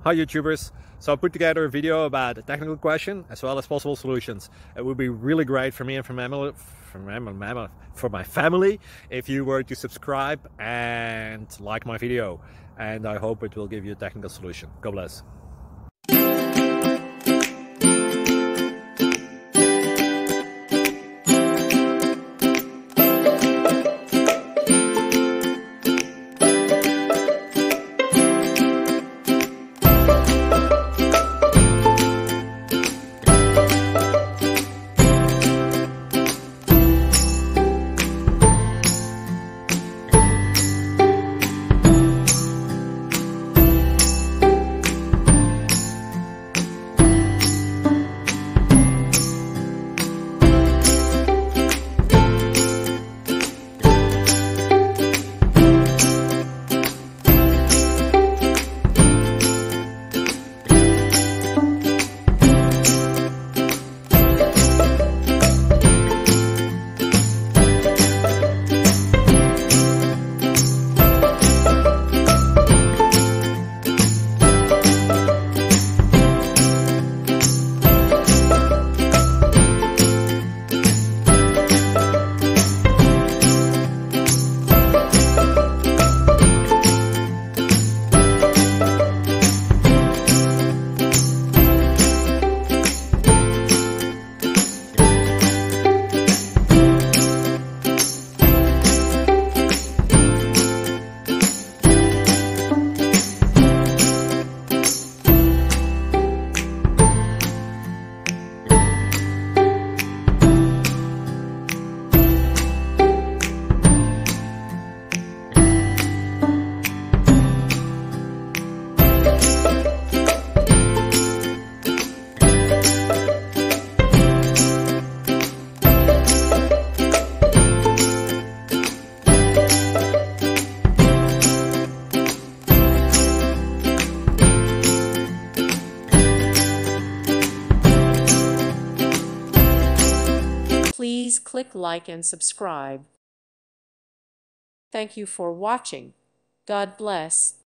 Hi YouTubers! So I put together a video about a technical question as well as possible solutions. It would be really great for me and for my family if you were to subscribe and like my video, and I hope it will give you a technical solution. God bless. Please click like and subscribe. Thank you for watching. God bless.